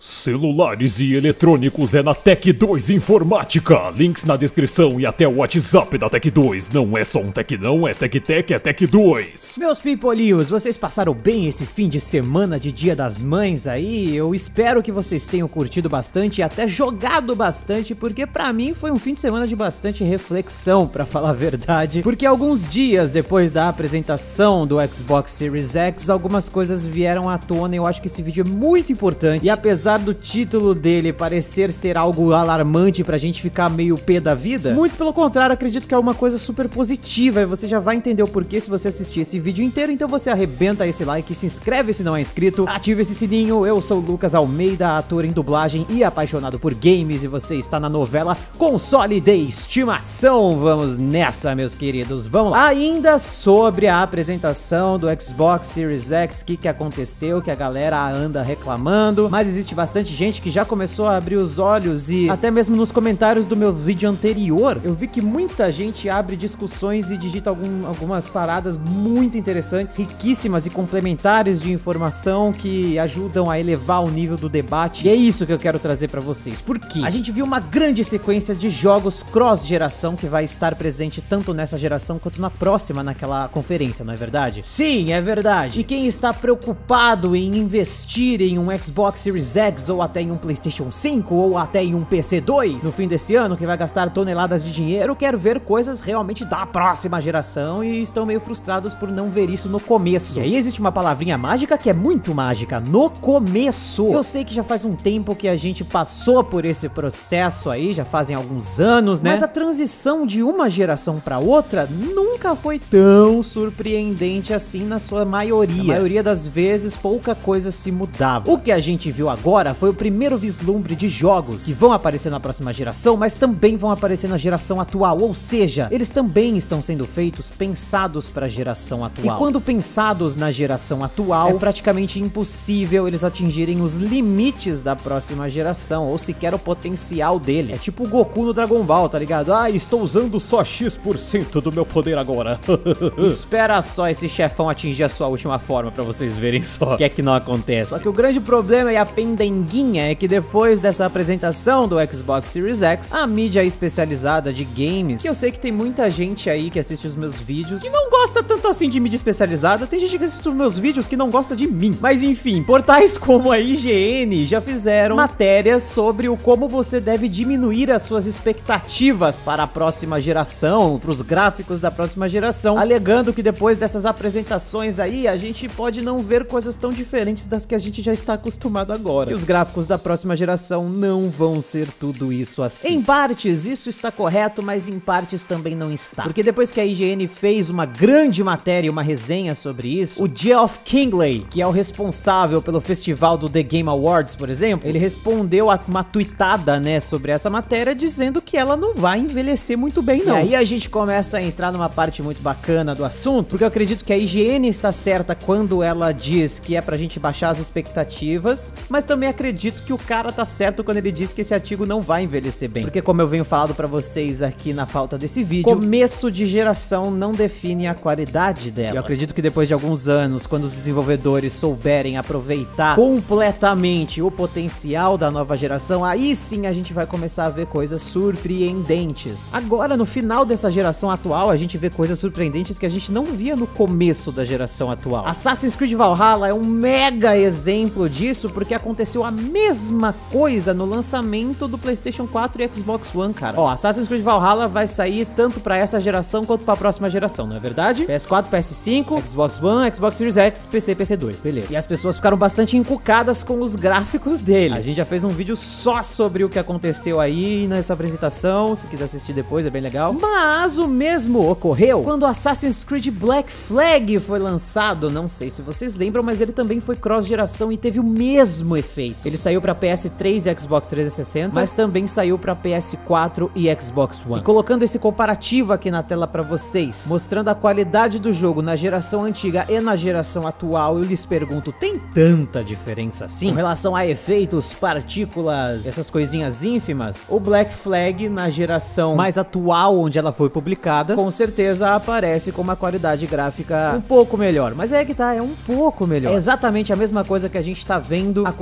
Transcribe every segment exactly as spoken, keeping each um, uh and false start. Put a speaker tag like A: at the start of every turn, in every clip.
A: Celulares e eletrônicos é na Tech dois Informática. Links na descrição e até o WhatsApp da Tech dois. Não é só um Tech não, é Tech Tech, é Tech dois.
B: Meus pipolinhos, vocês passaram bem esse fim de semana de Dia das Mães aí? Eu espero que vocês tenham curtido bastante e até jogado bastante, porque pra mim foi um fim de semana de bastante reflexão, pra falar a verdade. Porque alguns dias depois da apresentação do Xbox Series X, algumas coisas vieram à tona e eu acho que esse vídeo é muito importante. E apesar do título dele parecer ser algo alarmante pra gente ficar meio pé da vida, muito pelo contrário, acredito que é uma coisa super positiva e você já vai entender o porquê se você assistir esse vídeo inteiro. Então você arrebenta esse like, se inscreve se não é inscrito, ativa esse sininho. Eu sou o Lucas Almeida, ator em dublagem e apaixonado por games, e você está na novela Console de Estimação. Vamos nessa, meus queridos, vamos lá. Ainda sobre a apresentação do Xbox Series X, o que que aconteceu, que a galera anda reclamando, mas existe bastante bastante gente que já começou a abrir os olhos, e até mesmo nos comentários do meu vídeo anterior, eu vi que muita gente abre discussões e digita algum, algumas paradas muito interessantes, riquíssimas e complementares de informação que ajudam a elevar o nível do debate. E é isso que eu quero trazer pra vocês. Por quê? A gente viu uma grande sequência de jogos cross-geração que vai estar presente tanto nessa geração quanto na próxima, naquela conferência, não é verdade? Sim, é verdade. E quem está preocupado em investir em um Xbox Series X ou até em um PlayStation cinco ou até em um P C dois no fim desse ano, que vai gastar toneladas de dinheiro, quer ver coisas realmente da próxima geração e estão meio frustrados por não ver isso no começo. E aí existe uma palavrinha mágica que é muito mágica: no começo. Eu sei que já faz um tempo que a gente passou por esse processo aí, já fazem alguns anos, né? Mas a transição de uma geração para outra nunca foi tão surpreendente assim na sua maioria. Na maioria das vezes pouca coisa se mudava. O que a gente viu agora foi o primeiro vislumbre de jogos que vão aparecer na próxima geração, mas também vão aparecer na geração atual, ou seja, eles também estão sendo feitos pensados para a geração atual. E quando pensados na geração atual, é praticamente impossível eles atingirem os limites da próxima geração, ou sequer o potencial dele. É tipo o Goku no Dragon Ball, tá ligado? Ah, estou usando só X por cento do meu poder agora. Espera só esse chefão atingir a sua última forma pra vocês verem só o que é que não acontece. Só que o grande problema é a pendenguinha é que depois dessa apresentação do Xbox Series X, a mídia especializada de games, que eu sei que tem muita gente aí que assiste os meus vídeos que não gosta tanto assim de mídia especializada, tem gente que assiste os meus vídeos que não gosta de mim, mas enfim, portais como a I G N já fizeram matérias sobre o como você deve diminuir as suas expectativas para a próxima geração, para os gráficos da próxima geração, alegando que depois dessas apresentações aí, a gente pode não ver coisas tão diferentes das que a gente já está acostumado agora. E os gráficos da próxima geração não vão ser tudo isso assim. Em partes isso está correto, mas em partes também não está. Porque depois que a I G N fez uma grande matéria, uma resenha sobre isso, o Geoff Keighley, que é o responsável pelo festival do The Game Awards, por exemplo, ele respondeu a uma tweetada, né, sobre essa matéria, dizendo que ela não vai envelhecer muito bem, não. E aí a gente começa a entrar numa parte muito bacana do assunto, porque eu acredito que a I G N está certa quando ela diz que é pra gente baixar as expectativas, mas também acredito que o cara tá certo quando ele diz que esse artigo não vai envelhecer bem. Porque como eu venho falando pra vocês aqui na pauta desse vídeo, começo de geração não define a qualidade dela. Eu acredito que depois de alguns anos, quando os desenvolvedores souberem aproveitar completamente o potencial da nova geração, aí sim a gente vai começar a ver coisas surpreendentes. Agora, no final dessa geração atual, a gente vê coisas surpreendentes que a gente não via no começo da geração atual. Assassin's Creed Valhalla é um mega exemplo disso, porque aconteceu a mesma coisa no lançamento do PlayStation quatro e Xbox One, cara. Ó, Assassin's Creed Valhalla vai sair tanto pra essa geração quanto pra próxima geração, não é verdade? P S quatro, P S cinco, Xbox One, Xbox Series X, P C, P C dois, beleza. E as pessoas ficaram bastante encucadas com os gráficos dele. A gente já fez um vídeo só sobre o que aconteceu aí nessa apresentação, se quiser assistir depois, é bem legal. Mas o mesmo ocorreu quando Assassin's Creed Black Flag foi lançado. Não sei se vocês lembram, mas ele também foi cross-geração e teve o mesmo efeito. Ele saiu pra P S três e Xbox trezentos e sessenta, mas também saiu pra P S quatro e Xbox One. E colocando esse comparativo aqui na tela pra vocês, mostrando a qualidade do jogo na geração antiga e na geração atual, eu lhes pergunto, tem tanta diferença assim? Com relação a efeitos, partículas, essas coisinhas ínfimas, o Black Flag na geração mais atual, onde ela foi publicada, com certeza aparece com uma qualidade gráfica um pouco melhor. Mas é que tá, é um pouco melhor. É exatamente a mesma coisa que a gente tá vendo acontecer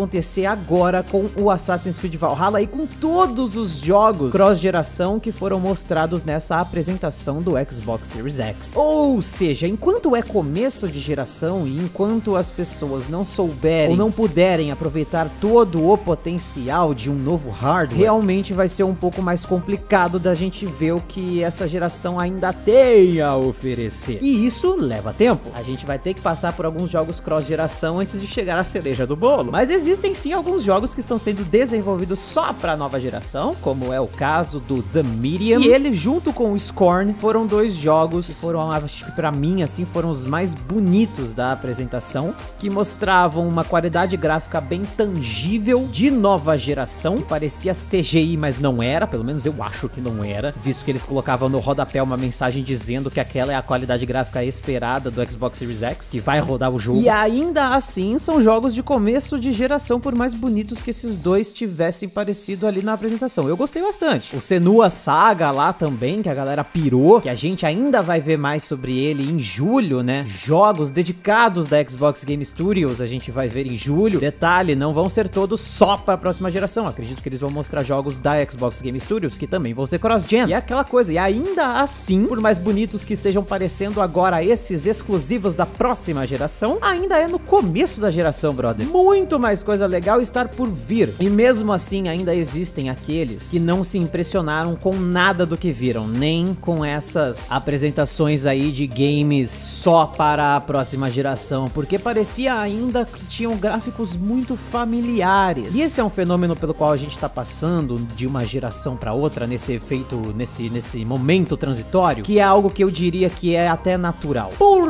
B: ter agora com o Assassin's Creed Valhalla e com todos os jogos cross-geração que foram mostrados nessa apresentação do Xbox Series X. Ou seja, enquanto é começo de geração e enquanto as pessoas não souberem ou não puderem aproveitar todo o potencial de um novo hardware, realmente vai ser um pouco mais complicado da gente ver o que essa geração ainda tem a oferecer. E isso leva tempo. A gente vai ter que passar por alguns jogos cross-geração antes de chegar à cereja do bolo. Mas existem sim alguns jogos que estão sendo desenvolvidos só para nova geração, como é o caso do The Medium. E ele, junto com o Scorn, foram dois jogos que foram, acho que pra mim, assim, foram os mais bonitos da apresentação, que mostravam uma qualidade gráfica bem tangível de nova geração, que parecia C G I, mas não era, pelo menos eu acho que não era, visto que eles colocavam no rodapé uma mensagem dizendo que aquela é a qualidade gráfica esperada do Xbox Series X, que vai rodar o jogo. E ainda assim, são jogos de começo de geração, por mais bonitos que esses dois tivessem parecido ali na apresentação. Eu gostei bastante. O Senua Saga lá também, que a galera pirou, que a gente ainda vai ver mais sobre ele em julho, né? Jogos dedicados da Xbox Game Studios a gente vai ver em julho. Detalhe, não vão ser todos só para a próxima geração. Acredito que eles vão mostrar jogos da Xbox Game Studios que também vão ser cross-gen. E é aquela coisa, e ainda assim, por mais bonitos que estejam parecendo agora esses exclusivos da próxima geração, ainda é no começo da geração, brother. Muito mais coisa legal estar por vir. E mesmo assim, ainda existem aqueles que não se impressionaram com nada do que viram, nem com essas apresentações aí de games só para a próxima geração, porque parecia ainda que tinham gráficos muito familiares. E esse é um fenômeno pelo qual a gente tá passando de uma geração para outra, nesse efeito, nesse, nesse momento transitório, que é algo que eu diria que é até natural.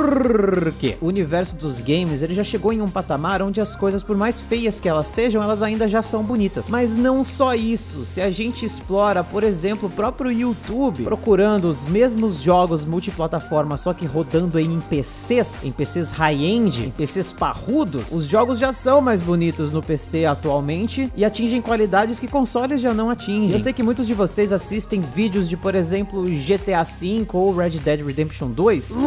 B: Por quê? O universo dos games, ele já chegou em um patamar onde as coisas, por mais feias que elas sejam, elas ainda já são bonitas. Mas não só isso, se a gente explora, por exemplo, o próprio YouTube, procurando os mesmos jogos multiplataforma, só que rodando em P Cs, em P Cs high-end, em P Cs parrudos, os jogos já são mais bonitos no P C atualmente e atingem qualidades que consoles já não atingem. Eu sei que muitos de vocês assistem vídeos de, por exemplo, G T A cinco ou Red Dead Redemption dois,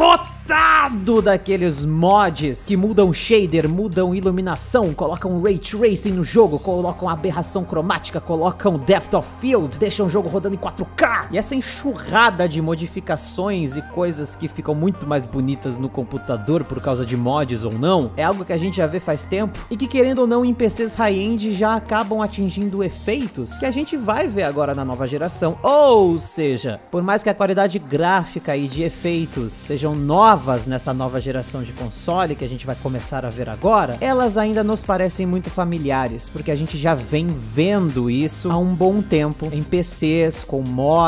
B: lotado daqueles mods que mudam shader, mudam iluminação, colocam Ray Tracing no jogo, colocam aberração cromática, colocam Depth of Field, deixam o jogo rodando em quatro K. E essa enxurrada de modificações e coisas que ficam muito mais bonitas no computador por causa de mods ou não, é algo que a gente já vê faz tempo e que, querendo ou não, em P Cs high-end já acabam atingindo efeitos que a gente vai ver agora na nova geração. Ou seja, por mais que a qualidade gráfica e de efeitos sejam novas nessa nova geração de console que a gente vai começar a ver agora, elas ainda nos parecem muito familiares, porque a gente já vem vendo isso há um bom tempo em P Cs, com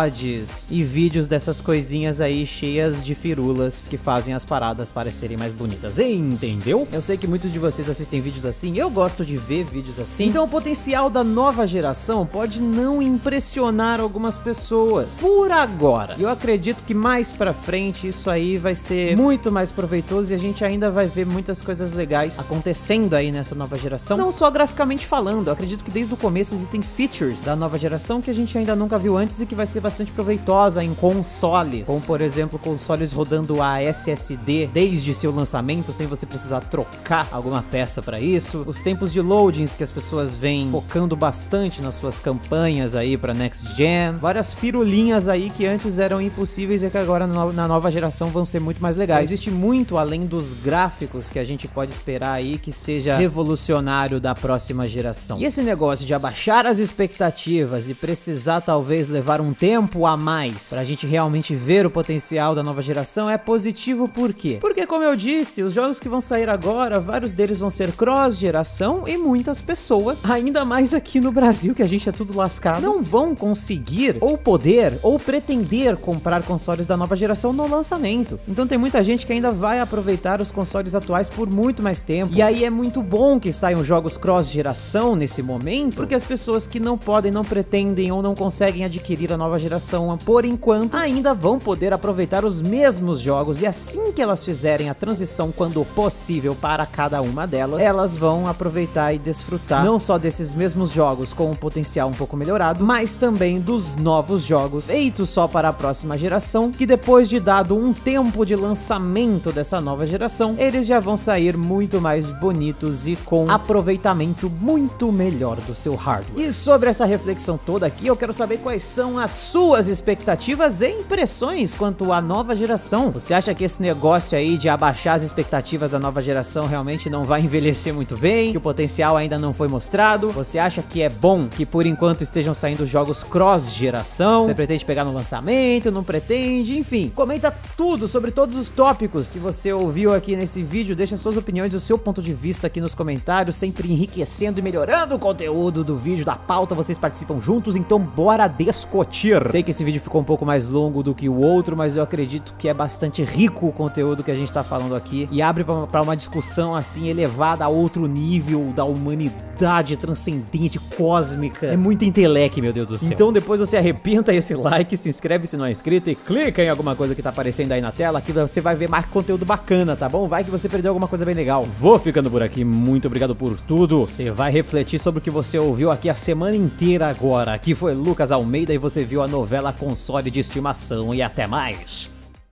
B: mods e vídeos dessas coisinhas aí cheias de firulas que fazem as paradas parecerem mais bonitas, entendeu? Eu sei que muitos de vocês assistem vídeos assim, eu gosto de ver vídeos assim, então o potencial da nova geração pode não impressionar algumas pessoas por agora. Eu acredito que mais pra frente isso aí vai ser muito mais proveitoso e a gente ainda vai ver muitas coisas legais acontecendo aí nessa nova geração, não só graficamente falando. Eu acredito que desde o começo existem features da nova geração que a gente ainda nunca viu antes e que vai ser bastante proveitosa em consoles, como por exemplo consoles rodando a S S D desde seu lançamento sem você precisar trocar alguma peça para isso, os tempos de loadings que as pessoas vêm focando bastante nas suas campanhas aí para Next Gen, várias firulinhas aí que antes eram impossíveis e que agora na nova geração vão ser muito mais legais. Existe muito além dos gráficos que a gente pode esperar aí que seja revolucionário da próxima geração. E esse negócio de abaixar as expectativas e precisar talvez levar um tempo a mais pra gente realmente ver o potencial da nova geração é positivo. Por quê? Porque, como eu disse, os jogos que vão sair agora, vários deles vão ser cross-geração e muitas pessoas, ainda mais aqui no Brasil, que a gente é tudo lascado, não vão conseguir, ou poder, ou pretender comprar consoles da nova geração no lançamento. Então tem muita gente que ainda vai aproveitar os consoles atuais por muito mais tempo. E aí é muito bom que saiam jogos cross-geração nesse momento, porque as pessoas que não podem, não pretendem ou não conseguem adquirir a nova geração por enquanto, ainda vão poder aproveitar os mesmos jogos, e assim que elas fizerem a transição, quando possível, para cada uma delas, elas vão aproveitar e desfrutar não só desses mesmos jogos com um potencial um pouco melhorado, mas também dos novos jogos feitos só para a próxima geração, que depois de dado um tempo de lançamento dessa nova geração, eles já vão sair muito mais bonitos e com aproveitamento funcionamento muito melhor do seu hardware. E sobre essa reflexão toda aqui, eu quero saber quais são as suas expectativas e impressões quanto à nova geração. Você acha que esse negócio aí de abaixar as expectativas da nova geração realmente não vai envelhecer muito bem? Que o potencial ainda não foi mostrado? Você acha que é bom que por enquanto estejam saindo jogos cross-geração? Você pretende pegar no lançamento? Não pretende? Enfim, comenta tudo sobre todos os tópicos que você ouviu aqui nesse vídeo. Deixa suas opiniões e o seu ponto de vista aqui nos comentários, sempre enriquecendo e melhorando o conteúdo do vídeo, da pauta. Vocês participam juntos, então bora discutir. Sei que esse vídeo ficou um pouco mais longo do que o outro, mas eu acredito que é bastante rico o conteúdo que a gente tá falando aqui e abre pra, pra uma discussão assim elevada a outro nível da humanidade transcendente, cósmica. É muito inteleque, meu Deus do céu. Então depois você arrebenta esse like, se inscreve se não é inscrito e clica em alguma coisa que tá aparecendo aí na tela, que você vai ver mais conteúdo bacana, tá bom? Vai que você perdeu alguma coisa bem legal. Vou ficando por aqui, muito obrigado por tudo. Você vai refletir sobre o que você ouviu aqui a semana inteira agora. Aqui foi Lucas Almeida e você viu a novela Console de Estimação, e até mais.